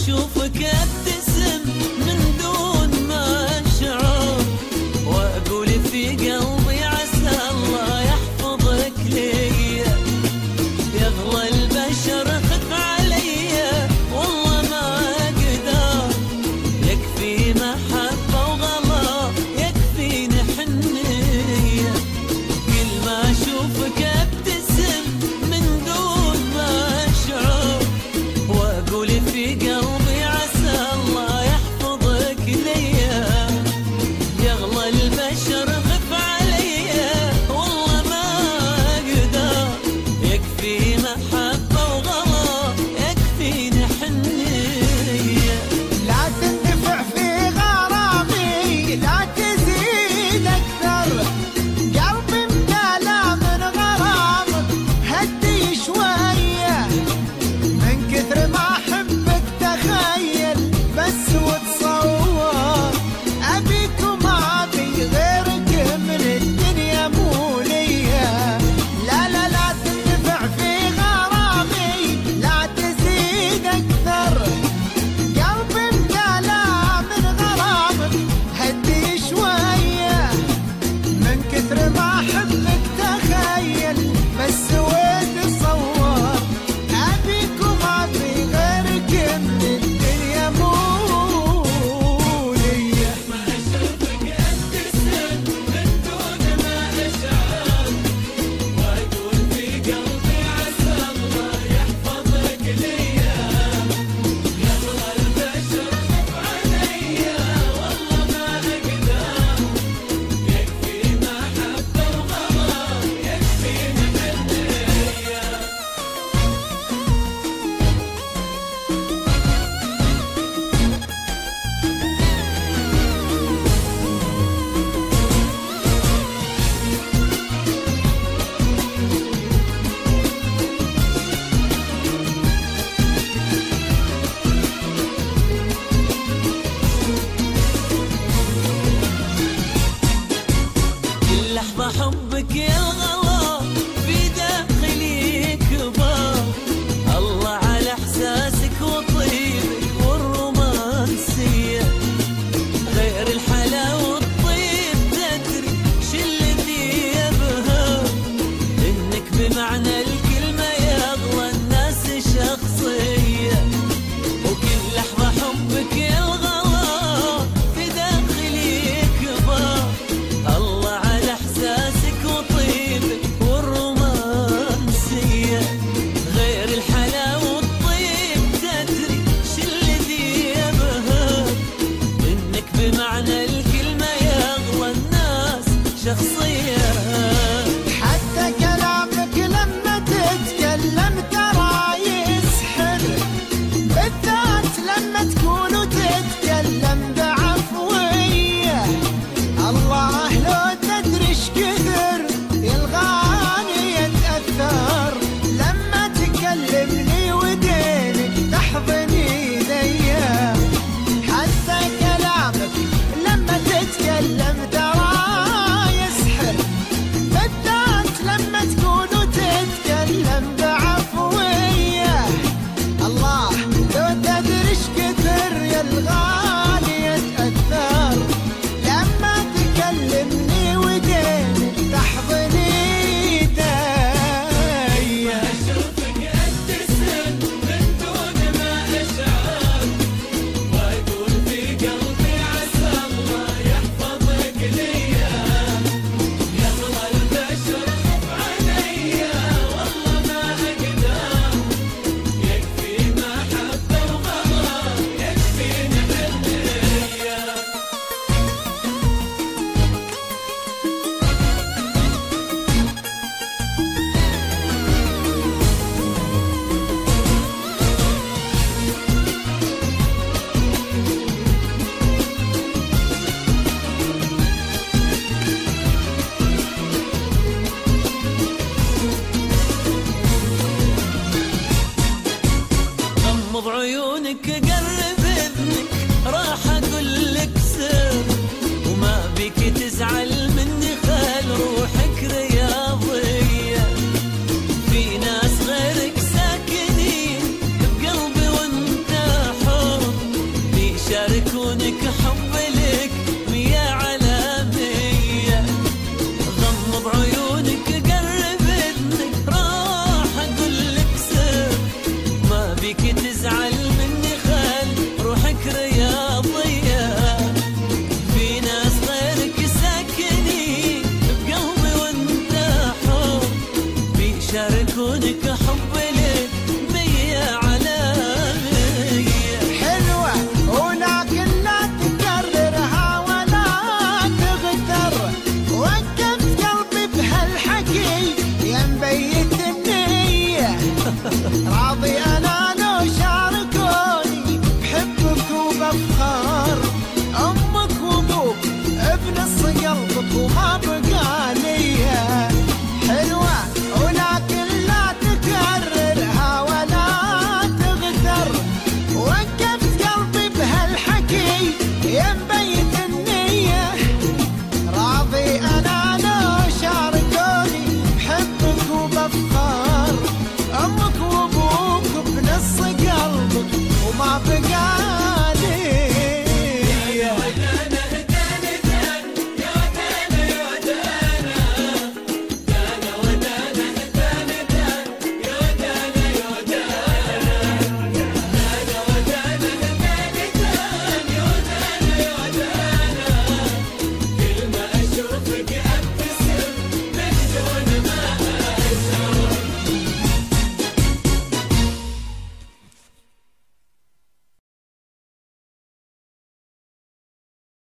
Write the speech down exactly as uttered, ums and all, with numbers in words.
اشوفك ابتسم من دون ما اشعر، واقول في قلبي عسى الله يحفظك ليا. يغلى البشر خف عليا والله ما اقدر، يكفي محبه وغلا يكفيني حنيه. كل ما اشوفك ابتسم من دون ما اشعر، واقول في قلبي عسى الله يحفظك ليا. يغلى البشر خف عليا والله ما اقدر، يكفي محبه وغلا يكفيني حنيه. لا تندفع في غرامي لا تزيد اكثر، قلبي امتلا من غرامك هدي شويه. من كثر ما احبك تخيل بس وتصور، ابيك وما ابي غيرك من الدنيا مو ليا. لا لا لا تندفع في غرامي لا تزيد اكثر، قلبي امتلا من غرامك هدي شويه. من كثر ما احبك تخيل بس وتصور، ابيك وما ابي غيرك من الدنيا مو ليا. ما اشوفك ابتسم من دون ما اشعر، واقول في قلبي عسى الله يحفظك ليا. يغلى البشر خف عليا والله ما اقدر، يكفي محبه وغلا يكفيني حنيه. كل لحظة حبك يا الغلا في داخلي يكبر، الله على احساسك وطيبك والرومانسية. غير الحلاوة والطيب تدري شو الذي يبهر، انك بمعنى الكلمة يا اغلى الناس شخصية. وكل لحظة حبك يا الغلا في داخلي يكبر، الله على احساسك وطيبك والرومانسية. غير الحلاوة والطيب تدري شو الذي يبهر، انك بمعنى الكلمة يا اغلى الناس شخصية. حتى كلامك لما تتكلم